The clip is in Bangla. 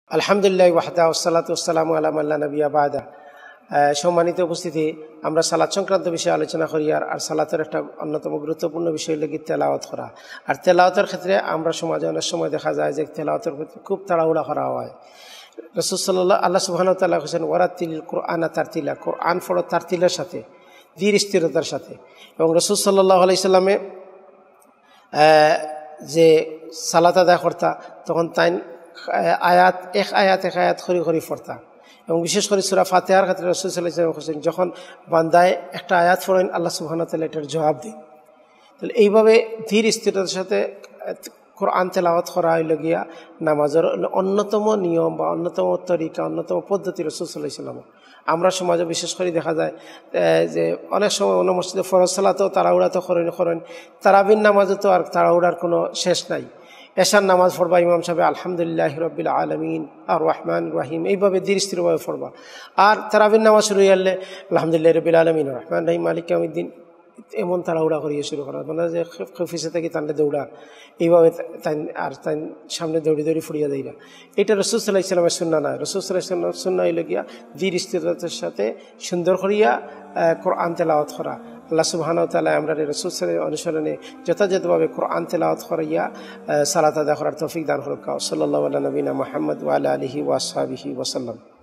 আলহামদুলিল্লাহ ওয়াহদা ওয়াসসালাতু ওয়াসসালামু আলা মান লা নাবিয়্যা বা'দা। সম্মানিত উপস্থিতি, আমরা সালাত সংক্রান্ত বিষয়ে আলোচনা করি। আর সালাতের একটা অন্যতম গুরুত্বপূর্ণ বিষয় হল তেলাওয়াত করা। আর তেলাওয়াতের ক্ষেত্রে আমরা সমাজে অনেক সময় দেখা যায় যে তেলাওয়াতের ক্ষেত্রে খুব তাড়াহুড়া করা হয়। রাসূল সাল্লাল্লাহু আল্লাহ সুবহানাহু ওয়া তাআলা বলেছেন ওয়ারাতিলিল কুরআনা তারতিলা, কোরআন পড়ো তারতিলের সাথে, ধীর স্থিরতার সাথে। এবং রাসূল সাল্লাল্লাহু আলাইহি সাল্লামে যে সালাত আদায় করতা তখন তাই এক আয়াত খরি খরি পড়তা। এবং বিশেষ করে সূরা ফাতিহার ক্ষেত্রে রাসূল সাল্লাল্লাহু আলাইহি ওয়াসাল্লাম বলেছেন যখন বান্দায় একটা আয়াত পড়েন আল্লাহ সুবহানাহু ওয়া তাআলা এটার জবাব দেন। তাহলে এইভাবে ধীর স্থিরতার সাথে কোরআন তেলাওয়াত করা হইল গিয়া নামাজের অন্যতম নিয়ম বা অন্যতম তরিকা, অন্যতম পদ্ধতি রাসূল সাল্লাল্লাহু আলাইহি ওয়াসাল্লাম। আমরা সমাজে বিশেষ করে দেখা যায় যে অনেক সময় অন্য মসজিদে ফরজ সালাতেও তাড়াহুড়া তো করেন, তারাবির নামাজে তো আর তাড়াহুড়ার কোনো শেষ নাই। এশার নামাজ পড়বা, ইমাম সাহেব আলহামদুলিল্লাহি রাব্বিল আলামিন আর রহমান রহিম এইভাবে ধীর স্থিরভাবে পড়বা। আর তারাবির নামাজ শুরু হয়ে গেলে আলহামদুলিল্লাহি রাব্বিল আলামিন আর রহমান রহিম মালিক ইয়াউমিদ্দিন এমন তাড়াহুড়া করিয়ে শুরু করা, মানে যে অফিসে থেকে তানলে দৌড়া এইভাবে তাই সামনে দৌড়ি ফুরিয়ে দেয় না। এটা রাসূল সাল্লাল্লাহু আলাইহি ওয়াসাল্লামের সুন্নাহ নয়। রাসূল সাল্লাল্লাহু আলাইহি ওয়াসাল্লামের সুন্নাহ হইল গিয়া ধীর স্থিরতার সাথে সুন্দর করিয়া কোরআন তেলাওয়াত করা। আল্লাহ সুবহানাহু ওয়া তাআলা আমরা রাসূল সাল্লাল্লাহু অনুসরণে যথাযথভাবে কোরআন তেলাওয়াত করাইয়া সালাত আদায় করার তৌফিক দান করুক। সাল্লাল্লাহু আলা নবিনা মুহাম্মদ ওয়া আলা আলিহি ওয়া আসহাবিহি ওয়া সাল্লাম।